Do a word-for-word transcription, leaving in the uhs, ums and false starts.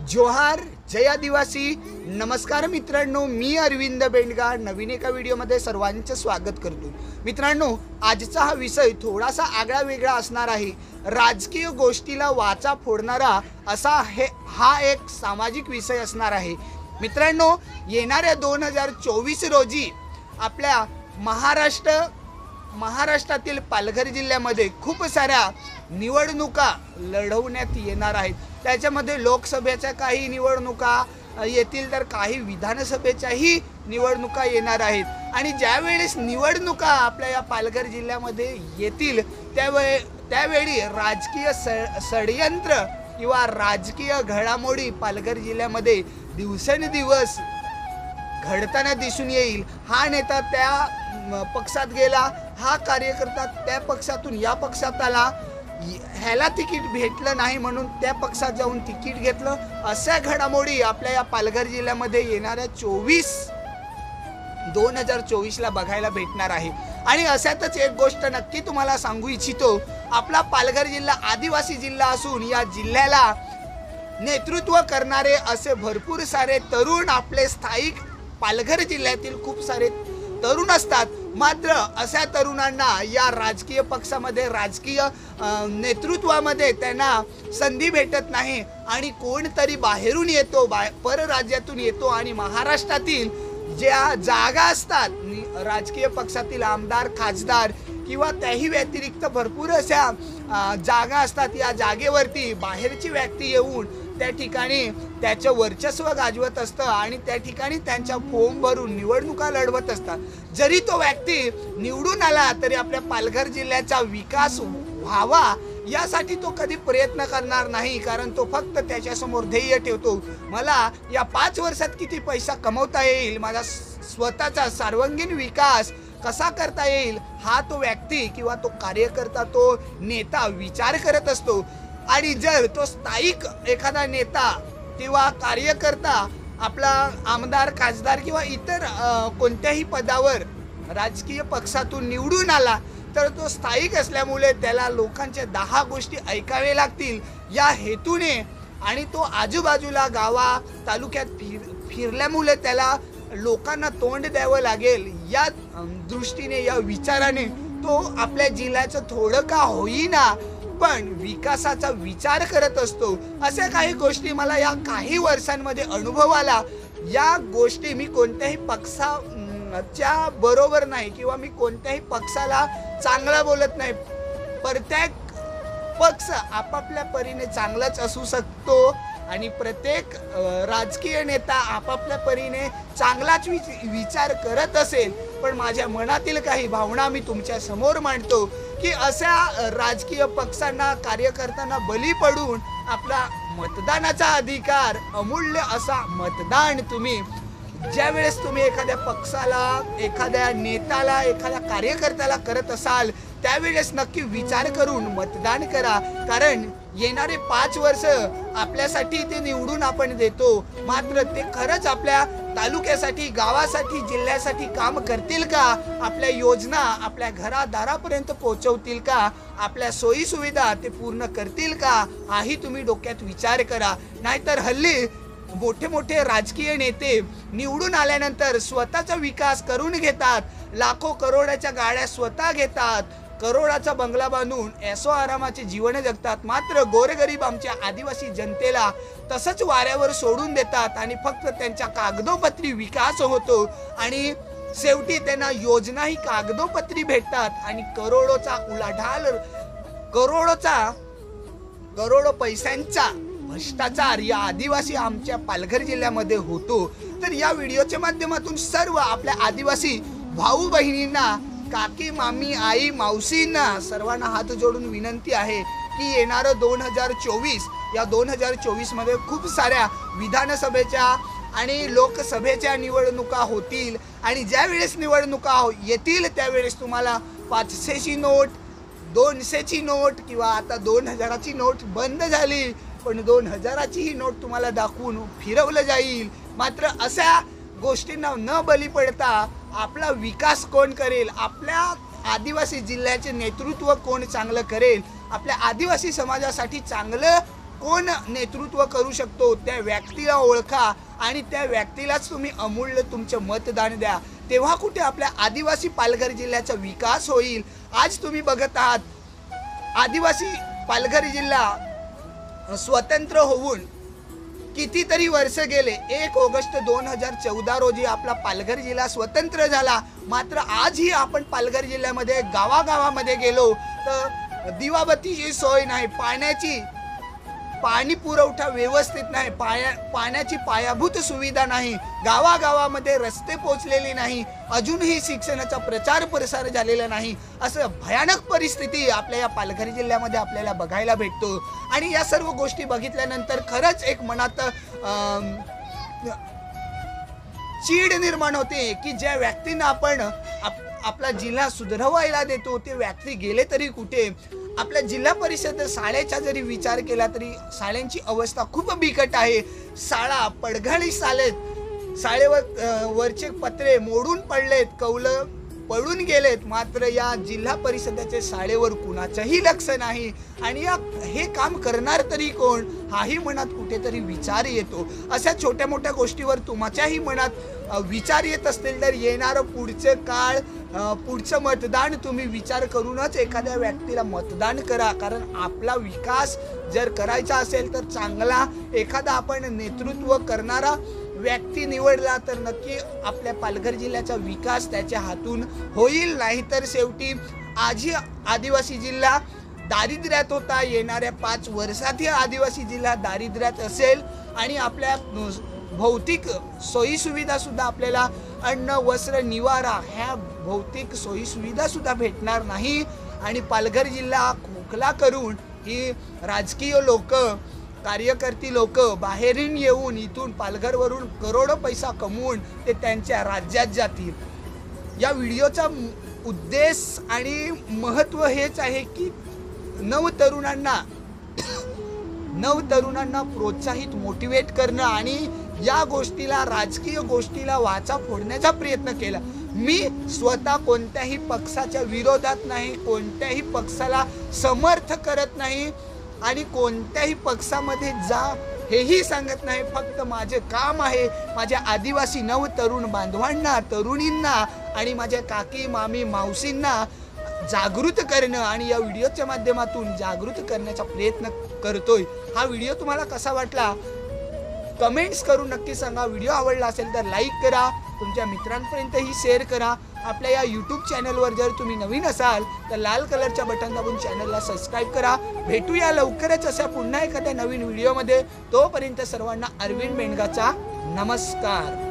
जोहार, जय आदिवासी. नमस्कार मित्रांनो, मी अरविंद बेंडगा नवीन एका व्हिडिओमध्ये सर्वांचं स्वागत करतो. मित्रांनो, आजचा हा विषय थोडासा आगळा वेगळा असणार आहे. राजकीय गोष्टीला वाचा फोडणारा असा हे हा एक सामाजिक विषय असणार आहे. मित्रांनो, येणाऱ्या दोन हजार चोवीस रोजी आपल्या महाराष्ट्र महाराष्ट्रातील पालघर जिल्ह्यामध्ये खूप साऱ्या निवडणुका लढवण्यात येणार आहेत. त्याच्यामध्ये लोकसभेच्या काही निवडणुका येतील, तर काही विधानसभेच्याही निवडणुका येणार आहेत. आणि ज्यावेळेस निवडणुका आपल्या या पालघर जिल्ह्यामध्ये येतील त्यावेळी त्यावेळी राजकीय षडयंत्र किंवा राजकीय घडामोडी पालघर जिल्ह्यामध्ये दिवसेंदिवस घडताना दिसून येईल. हा नेता त्या पक्षात गेला, हा कार्यकर्ता त्या पक्षातून या पक्षात आला, ह्याला तिकीट भेटलं नाही म्हणून त्या पक्षात जाऊन तिकीट घेतलं. अशा घडामोडी आपल्या या पालघर जिल्ह्यामध्ये येणाऱ्या चोवीस दोन हजार चोवीसला बघायला भेटणार आहे. आणि अशातच एक गोष्ट नक्की तुम्हाला सांगू इच्छितो. आपला पालघर जिल्हा आदिवासी जिल्हा असून या जिल्ह्याला नेतृत्व करणारे असे भरपूर सारे तरुण आपले स्थायिक पालघर जिल्ह्यातील खूप सारे तरुण असतात. मात्र अशा तरुणांना या राजकीय पक्षामध्ये राजकीय नेतृत्वामध्ये त्यांना संधी भेटत नाही. आणि कोणतरी बाहेरून येतो, बा परराज्यातून येतो आणि महाराष्ट्रातील ज्या जागा असतात राजकीय पक्षातील आमदार खासदार किंवा त्याही व्यतिरिक्त भरपूर अशा जागा असतात, या जागेवरती बाहेरची व्यक्ती येऊन त्या ठिकाणी त्याचं वर्चस्व गाजवत असतं आणि त्या ठिकाणी त्यांच्या फॉर्म भरून निवडणुका लढवत असतात. जरी तो व्यक्ती निवडून आला तरी आपल्या पालघर जिल्ह्याचा विकास व्हावा यासाठी तो कधी प्रयत्न करणार नाही. कारण तो फक्त त्याच्यासमोर ध्येय ठेवतो, मला या पाच वर्षात किती पैसा कमवता येईल, माझा स्वतःचा सर्वांगीण विकास कसा करता येईल, हा तो व्यक्ती किंवा तो कार्यकर्ता तो नेता विचार करत असतो. आणि जर तो स्थायिक एखादा नेता किंवा कार्यकर्ता आपला आमदार खासदार किंवा इतर कोणत्याही पदावर राजकीय पक्षातून निवडून आला तर तो स्थायिक असल्यामुळे त्याला लोकांच्या दहा गोष्टी ऐकावे लागतील या हेतूने आणि तो आजूबाजूला गावा तालुक्यात फिर फिरल्यामुळे त्याला लोकांना तोंड द्यावं लागेल या दृष्टीने या विचाराने तो आपल्या जिल्ह्याचं थोडं का होईना पण विकासाचा विचार करत असतो. अशा काही गोष्टी मला या काही वर्षांमध्ये अनुभव आला. या गोष्टी मी कोणत्याही पक्षाच्या बरोबर नाही किंवा मी कोणत्याही पक्षाला चांगला बोलत नाही. प्रत्येक पक्ष आपापल्या परीने चांगलाच असू शकतो आणि प्रत्येक राजकीय नेता आपापल्या परीने चांगलाच विचार करत असेल. पण माझ्या मनातील काही भावना मी तुमच्या समोर मांडतो की अशा राजकीय पक्षांना कार्यकर्त्यांना बली पडून आपला मतदानाचा अधिकार अमूल्य असा मतदान तुम्ही ज्या वेळेस तुम्ही एखाद्या पक्षाला एखाद्या नेत्याला एखाद्या कार्यकर्त्याला करत असाल त्यावेळेस नक्की विचार करून मतदान करा. कारण येणारे पाच वर्ष आपल्यासाठी ते निवडून आपण देतो, मात्र ते खरंच आपल्या तालुक्यासाठी गावासाठी जिल्ह्यासाठी काम करतील का, आपल्या योजना आपल्या घरादारापर्यंत पोहोचवतील का, आपल्या सोयी सुविधा ते पूर्ण करतील का, हाही तुम्ही डोक्यात विचार करा. नाहीतर हल्ली मोठे मोठे राजकीय नेते निवडून आल्यानंतर स्वतःचा विकास करून घेतात, लाखो करोडाच्या गाड्या स्वतः घेतात, करोडाचा बंगला बांधून ऐसो आरामाचे जीवन जगतात. मात्र गोरगरीब आमच्या आदिवासी जनतेला तसंच वाऱ्यावर सोडून देतात आणि फक्त त्यांच्या कागदोपत्री विकास होतो आणि शेवटी त्यांना योजनाही कागदोपत्री भेटतात आणि करोडोचा उलाढाल करोडोचा करोडो पैशांचा भ्रष्टाचार या आदिवासी आमच्या पालघर जिल्ह्यामध्ये होतो. तर या व्हिडिओच्या माध्यमातून सर्व आपल्या आदिवासी भाऊ बहिणींना, काकी मामी आई मावशींना सर्वांना हात जोडून विनंती आहे की येणारं दोन हजार चोवीस या दोन हजार चोवीस मध्ये खूप साऱ्या विधानसभेच्या आणि लोकसभेच्या निवडणुका होतील आणि ज्या वेळेस निवडणुका येतील त्यावेळेस तुम्हाला पाचशेची नोट, दोनशेची नोट किंवा आता दोन हजाराची नोट बंद झाली पण दोन हजाराची ही नोट तुम्हाला दाखवून फिरवलं जाईल. मात्र अशा गोष्टींना न बली पडता आपला विकास कोण करेल, आपल्या आदिवासी जिल्ह्याचे नेतृत्व कोण चांगलं करेल, आपल्या आदिवासी समाजासाठी चांगलं कोण नेतृत्व करू शकतो त्या व्यक्तीला ओळखा आणि त्या व्यक्तीलाच तुम्ही अमूल्य तुमचे मतदान द्या। तेव्हा कुठे आपल्या आदिवासी पालघर जिल्ह्याचा विकास होईल। आज तुम्ही बघत आहात आदिवासी पालघर जिल्हा स्वतंत्र होऊन कितीतरी वर्ष गेले। एक ऑगस्ट दोन हजार चौदा रोजी आपला पालघर जिल्हा स्वतंत्र झाला। मात्र आजही आपण पालघर जिल्ह्यामध्ये गावागावामध्ये गेलो तर दिवाबत्तीची सोय नाही, पाण्याची पाणी पुरवठा व्यवस्थित नाही, पाया पाण्याची पायाभूत सुविधा नाही, गावागावामध्ये रस्ते पोचलेले नाही, अजूनही शिक्षणाचा प्रचार प्रसार झालेला नाही। असं भयानक परिस्थिती आपल्या या पालघर जिल्ह्यामध्ये आपल्याला बघायला भेटतो। आणि या सर्व गोष्टी बघितल्यानंतर खरंच एक मनात चीड निर्माण होते की ज्या व्यक्तींना आपण आप, आपला जिल्हा सुधारवायला देतो ते व्यक्ती गेले तरी कुठे। आपल्या जिल्हा परिषद शाळेचा जरी विचार केला तरी शाळेंची अवस्था खूप बिकट आहे। शाळा पडघळी शाळेत शाळेवर वरचे पत्रे मोडून पडलेत, कौलं पडून गेलेत। मात्र या जिल्हा परिषदेच्या शाळेवर कुणाचंही लक्ष नाही आणि या हे काम करणार तरी कोण हाही मनात कुठेतरी विचार येतो। अशा छोट्या मोठ्या गोष्टीवर तुमच्याही मनात विचार येत असतील तर येणारं पुढचं काळ पुढचं मतदान तुम्ही विचार करूनच एखाद्या व्यक्तीला मतदान करा। कारण आपला विकास जर करायचा असेल तर चांगला एखादा आपण नेतृत्व करणारा व्यक्ती निवडला तर नक्की आपल्या पालघर जिल्ह्याचा विकास त्याच्या हातून होईल। नाहीतर शेवटी आजही आदिवासी जिल्हा दारिद्र्यात होता, येणाऱ्या पाच वर्षातही आदिवासी जिल्हा दारिद्र्यात असेल आणि आपल्या भौतिक सोयी सुविधा सुद्धा आपल्याला अन्न वस्त्र निवारा ह्या भौतिक सोयी सुविधा सुद्धा भेटणार नाही। आणि पालघर जिल्हा खोखला करून ही राजकीय लोक कार्यकर्ती लोक बाहेरून येऊन इथून पालघरवरून करोडो पैसा कमवून ते त्यांच्या राज्यात जातील। या व्हिडिओचा उद्देश आणि महत्त्व हेच आहे की नव तरुणांना नव तरुणांना प्रोत्साहित मोटिवेट करणं आणि या गोष्टीला राजकीय गोष्टीला वाचा फोडण्याचा प्रयत्न केला। मी स्वतः कोणत्याही पक्षाच्या विरोधात नाही, कोणत्याही पक्षाला समर्थ करत नाही आणि कोणत्याही पक्षामध्ये जा हेही सांगत नाही। फक्त माझे काम आहे माझ्या आदिवासी नव तरुण बांधवांना, तरुणींना आणि माझ्या काकी मामी मावशींना जागृत करणं आणि या व्हिडिओच्या माध्यमातून जागृत करण्याचा प्रयत्न करतोय। हा व्हिडिओ तुम्हाला कसा वाटला कमेंट्स करून नक्की सांगा। व्हिडिओ आवडला असेल तर लाईक करा, तुमच्या मित्रांपर्यंतही शेअर करा। आपल्या या यूट्यूब चॅनलवर जर तुम्ही नवीन असाल तर लाल कलरच्या बटन दाबून चॅनलला सबस्क्राईब करा। भेटूया लवकरच अशा पुन्हा एखाद्या नवीन व्हिडिओमध्ये। तोपर्यंत सर्वांना अरविंद बेंडगाचा नमस्कार।